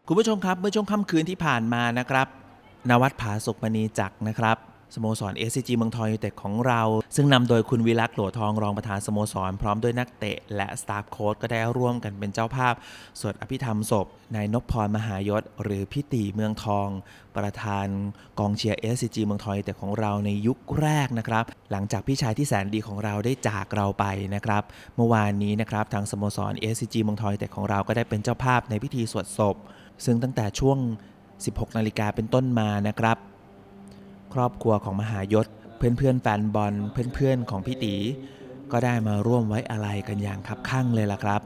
คุณผู้ชมครับเมื่อช่วงค่ำคืนที่ผ่านมานะครับณวัดผาสุกมณีจักรนะครับสโมสร SCG เมืองทองยูไนเต็ดของเราซึ่งนำโดยคุณวิรักษ์โหลทองรองประธานสโมสรพร้อมด้วยนักเตะและสตาฟโค้ชก็ได้ร่วมกันเป็นเจ้าภาพสวดอภิธรรมศพนายนพพรมหายศหรือพี่ตีเมืองทองประธานกองเชียร์ SCG เมืองทองยูไนเต็ดของเราในยุคแรกนะครับหลังจากพี่ชายที่แสนดีของเราได้จากเราไปนะครับเมื่อวานนี้นะครับทางสโมสร SCG เมืองทองยูไนเต็ดของเราก็ได้เป็นเจ้าภาพในพิธีสวดศพซึ่งตั้งแต่ช่วง 16 นาฬิกาเป็นต้นมานะครับครอบครัวของมหายศเพื่อนๆแฟนบอลเพื่อนๆของพี่ตีก็ได้มาร่วมไว้อาลัยกันอย่างคับคั่งเลยล่ะครับ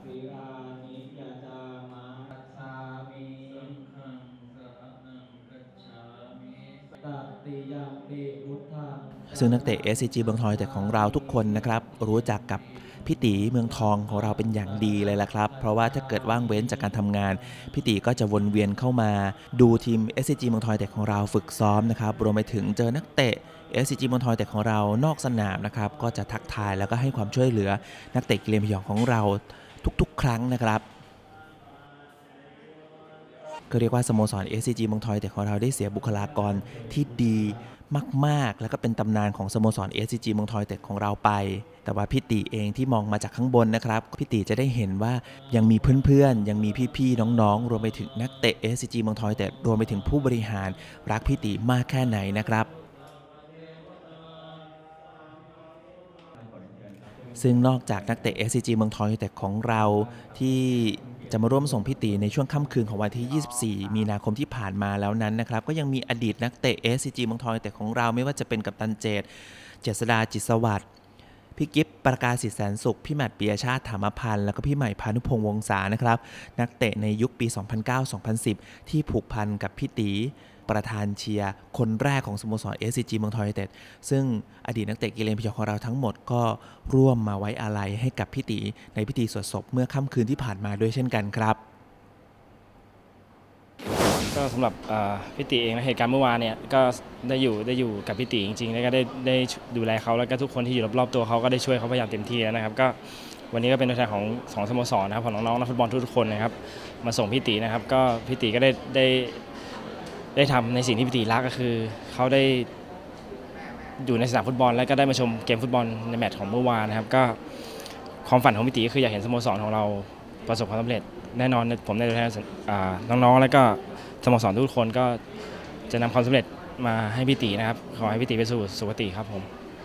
ซึ่งนักเตะ SCG เมืองทองแต่ของเราทุกคนนะครับรู้จักกับพี่ตีเมืองทองของเราเป็นอย่างดีเลยล่ะครับเพราะว่าถ้าเกิดว่างเว้นจากการทำงานพี่ตีก็จะวนเวียนเข้ามาดูทีม SCG เมืองทองแต่ของเราฝึกซ้อมนะครับรวมไปถึงเจอนักเตะ SCG เมืองทองแต่ของเรานอกสนามนะครับก็จะทักทายแล้วก็ให้ความช่วยเหลือนักเตะกิเลนพยองของเราทุกๆครั้งนะครับก็เรียกว่าสโมสร SCG เมืองทองแต่ของเราได้เสียบุคลากรที่ดีมากๆแล้วก็เป็นตำนานของสโมสร SCG เมืองทองยูไนเต็ดของเราไปแต่ว่าพี่ตีเองที่มองมาจากข้างบนนะครับพี่ตีจะได้เห็นว่ายังมีเพื่อนๆยังมีพี่ๆน้องๆรวมไปถึงนักเตะ SCG เมืองทองยูไนเต็ดรวมไปถึงผู้บริหารรักพี่ตีมากแค่ไหนนะครับซึ่งนอกจากนักเตะ SCG เมืองทองยูไนเต็ดของเราที่จะมาร่วมส่งพี่ตีในช่วงค่ำคืนของวันที่ 24 มีนาคมที่ผ่านมาแล้วนั้นนะครับก็ยังมีอดีตนักเตะ SCG เมืองทองยูไนเต็ดของเราไม่ว่าจะเป็นกัปตันเจษฎาจิตสวัสดิ์พี่กิฟต์ประกาศสิทธิ์แสนสุขพี่หมัดปิยชาติถามพันธ์แล้วก็พี่ใหม่พานุพงษ์วงศานะครับนักเตะในยุคปี 2009-2010 ที่ผูกพันกับพี่ตีประธานเชียร์คนแรกของสโมสร SCG เมืองทองยูไนเต็ดซึ่งอดีตนักเตะกิเลนพยองของเราทั้งหมดก็ร่วมมาไว้อาลัยให้กับพี่ตีในพิธีสวดศพเมื่อค่ำคืนที่ผ่านมาด้วยเช่นกันครับก็สำหรับพี่ติเองนะเหตุการณ์เมื่อวานเนี่ยก็ได้อยู่กับพี่ติจริงๆแล้วก็ได้ดูแลเขาแล้วก็ทุกคนที่อยู่รอบๆตัวเขาก็ได้ช่วยเขาพยายามเต็มที่แล้วนะครับก็วันนี้ก็เป็นตัวแทนของสโมสรนะครับของน้องๆนักฟุตบอลทุกๆคนนะครับมาส่งพี่ตินะครับก็พี่ติก็ได้ทำในสิ่งที่พี่ติรักก็คือเขาได้อยู่ในสนามฟุตบอลแล้วก็ได้มาชมเกมฟุตบอลในแมตช์ของเมื่อวานนะครับก็ความฝันของพี่ติก็คืออยากเห็นสโมสรของเราประสบความสำเร็จแน่นอนผมในตัวแทนน้องๆแล้วก็สโมสรทุกคนก็จะนำความสำเร็จมาให้พี่ตีนะครับขอให้พี่ตีไปสู่สุคติครับผม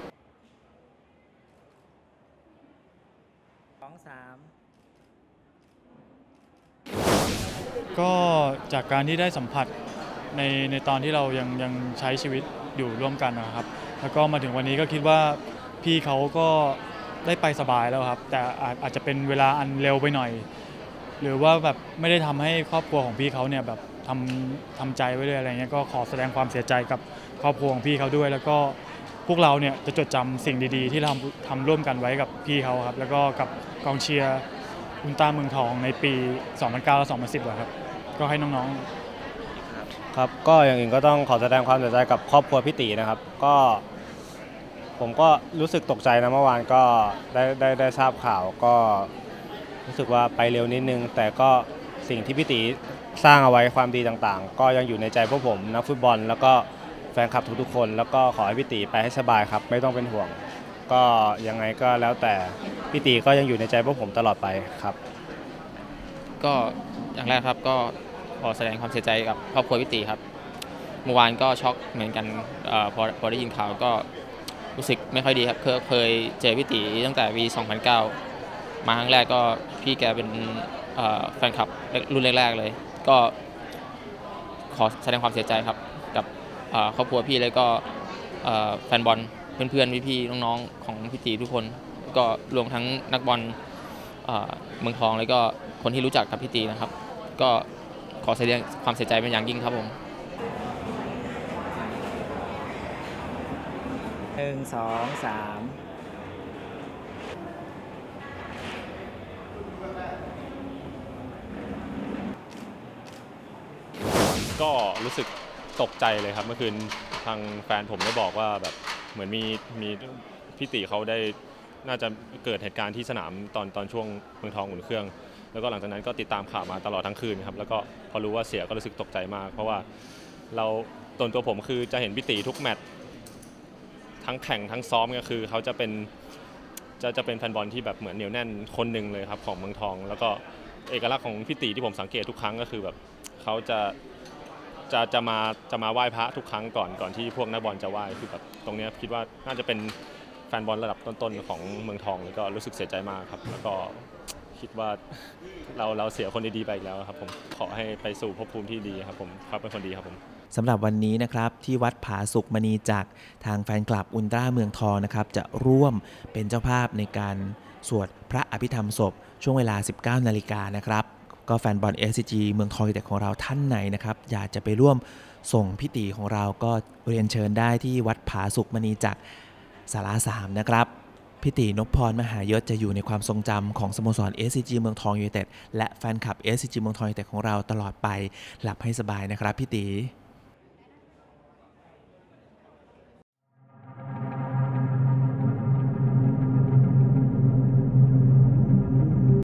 ก็จากการที่ได้สัมผัสในตอนที่เรายังใช้ชีวิตอยู่ร่วมกันนะครับแล้วก็มาถึงวันนี้ก็คิดว่าพี่เขาก็ได้ไปสบายแล้วครับแต่อาจจะเป็นเวลาอันเร็วไปหน่อยหรือว่าแบบไม่ได้ทำให้ครอบครัวของพี่เขาเนี่ยแบบทำใจไว้เลยอะไรเงี้ยก็ขอแสดงความเสียใจกับครอบครัวของพี่เขาด้วยแล้วก็พวกเราเนี่ยจะจดจำสิ่งดีๆที่เราทำร่วมกันไว้กับพี่เขาครับแล้วก็กับกองเชียร์อุลตร้าเมืองทองในปี 2009 และ 2010 ครับก็ให้น้องๆครับก็อย่างอื่นก็ต้องขอแสดงความเสียใจกับครอบครัวพี่ตีนะครับก็ผมก็รู้สึกตกใจนะเมื่อวานก็ได้ทราบข่าวก็รู้สึกว่าไปเร็วนิดนึงแต่ก็สิ่งที่พี่ตีสร้างเอาไว้ความดีต่างๆก็ยังอยู่ในใจพวกผมนักฟุตบอลแล้วก็แฟนคลับทุกๆคนแล้วก็ขอให้พี่ตีไปให้สบายครับไม่ต้องเป็นห่วงก็ยังไงก็แล้วแต่พี่ตีก็ยังอยู่ในใจพวกผมตลอดไปครับก็อย่างแรกครับก็ขอแสดงความเสียใจกับครอบครัวพี่ตีครับเมื่อวานก็ช็อกเหมือนกันพอได้ยินข่าวก็รู้สึกไม่ค่อยดีครับเคยเจอพี่ตีตั้งแต่ปี 2009 มาครั้งแรกก็พี่แกเป็นแฟนคลับรุ่นแรกๆเลยก็ขอแสดงความเสียใจครับกับครอบครัวพี่เลยก็แฟนบอลเพื่อนๆพี่ๆน้องๆของพี่ตีทุกคนก็รวมทั้งนักบอลเมืองทองแล้วก็คนที่รู้จักกับพี่ตีนะครับก็ขอแสดงความเสียใจเป็นอย่างยิ่งครับผม 1 2 3 ก็รู้สึกตกใจเลยครับเมื่อคืนทางแฟนผมได้บอกว่าแบบเหมือนมีพี่ตีเขาได้น่าจะเกิดเหตุการณ์ที่สนามตอนช่วงเมืองทองอุ่นเครื่องแล้วก็หลังจากนั้นก็ติดตามข่าวมาตลอดทั้งคืนครับแล้วก็พอรู้ว่าเสียก็รู้สึกตกใจมากเพราะว่าเราตัวผมคือจะเห็นพี่ตีทุกแมตช์ทั้งแข่งทั้งซ้อมก็คือเขาจะเป็นแฟนบอลที่แบบเหมือนเหนียวแน่นคนหนึ่งเลยครับของเมืองทองแล้วก็เอกลักษณ์ของพี่ตีที่ผมสังเกตทุกครั้งก็คือแบบเขาจะมาไหว้พระทุกครั้งก่อนที่พวกนักบอลจะไหว้คือแบบตรงนี้คิดว่าน่าจะเป็นแฟนบอลระดับต้นๆของเมืองทองแล้วก็รู้สึกเสียใจมากครับแล้วก็คิดว่าเราเสียคนดีๆไปอีกแล้วครับผมขอให้ไปสู่ภพภูมิที่ดีครับผมเขาเป็นคนดีครับผมสำหรับวันนี้นะครับที่วัดผาสุกมณีจักรทางแฟนคลับอุลตร้าเมืองทองนะครับจะร่วมเป็นเจ้าภาพในการสวดพระอภิธรรมศพช่วงเวลา 19 นาฬิกานะครับก็แฟนบอล SCG เมืองทองยูไนเต็ดของเราท่านไหนนะครับอยากจะไปร่วมส่งพี่ตีของเราก็เรียนเชิญได้ที่วัดผาสุกมณีจักรศาลา 3นะครับพี่ตีนพพรมหายศจะอยู่ในความทรงจำของสโมสร SCG เมืองทองยูไนเต็ดและแฟนคลับ SCG เมืองทองยูไนเต็ดของเราตลอดไปหลับให้สบายนะครับพี่ตี